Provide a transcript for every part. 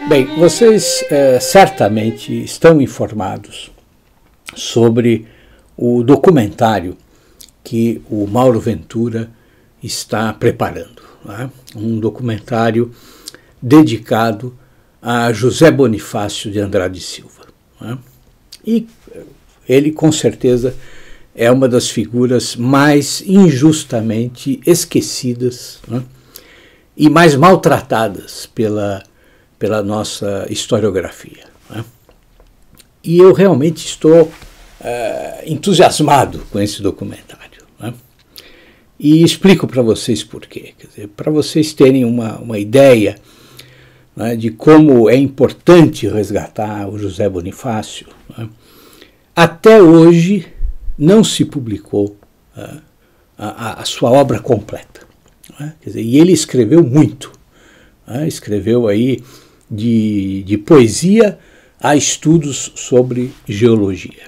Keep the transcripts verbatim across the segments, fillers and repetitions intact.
Bem, vocês é, certamente estão informados sobre o documentário que o Mauro Ventura está preparando, né? Um documentário dedicado a José Bonifácio de Andrade Silva, né? E ele, com certeza, é uma das figuras mais injustamente esquecidas, né? E mais maltratadas pela, pela nossa historiografia, né? E eu realmente estou uh, entusiasmado com esse documentário, né? E explico para vocês por quê. Quer dizer, para vocês terem uma, uma ideia, né, de como é importante resgatar o José Bonifácio, né? Até hoje não se publicou uh, a, a sua obra completa, né? Quer dizer, e ele escreveu muito, né? Escreveu aí de, de poesia a estudos sobre geologia.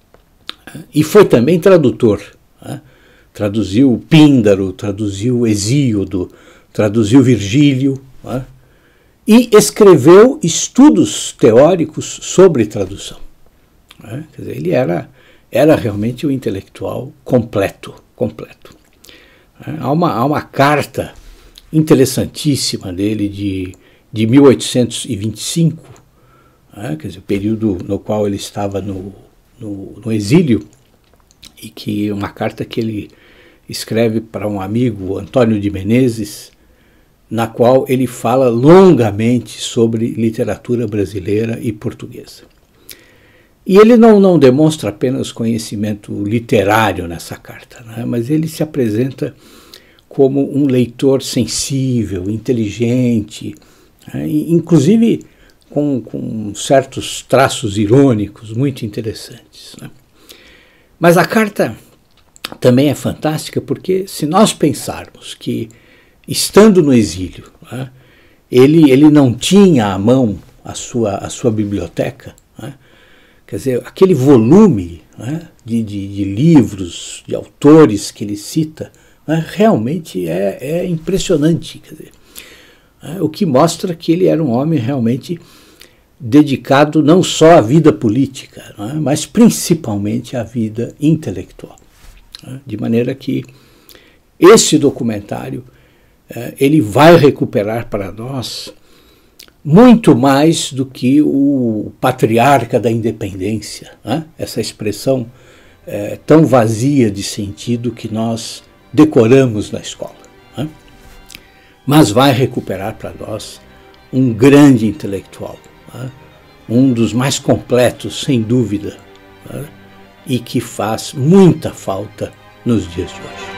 E foi também tradutor, né? Traduziu Píndaro, traduziu Hesíodo, traduziu Virgílio, né? E escreveu estudos teóricos sobre tradução, né? Quer dizer, ele era, era realmente um intelectual completo, completo. Há uma, há uma carta interessantíssima dele de, de mil oitocentos e vinte e cinco, né? Quer dizer, o período no qual ele estava no, no, no exílio, e que uma carta que ele escreve para um amigo, Antônio de Menezes, na qual ele fala longamente sobre literatura brasileira e portuguesa. E ele não, não demonstra apenas conhecimento literário nessa carta, né? Mas ele se apresenta como um leitor sensível, inteligente, né? Inclusive com, com certos traços irônicos muito interessantes, né? Mas a carta também é fantástica porque, se nós pensarmos que, estando no exílio, né, ele, ele não tinha à mão a sua, a sua biblioteca, né? Quer dizer, aquele volume, né, de, de, de livros, de autores que ele cita, né, realmente é, é impressionante. Quer dizer, né, o que mostra que ele era um homem realmente dedicado não só à vida política, né, mas principalmente à vida intelectual. Né, de maneira que esse documentário eh, ele vai recuperar para nós muito mais do que o patriarca da independência, né? Essa expressão é, tão vazia de sentido que nós decoramos na escola, né? Mas vai recuperar para nós um grande intelectual, né? Um dos mais completos, sem dúvida, né? E que faz muita falta nos dias de hoje.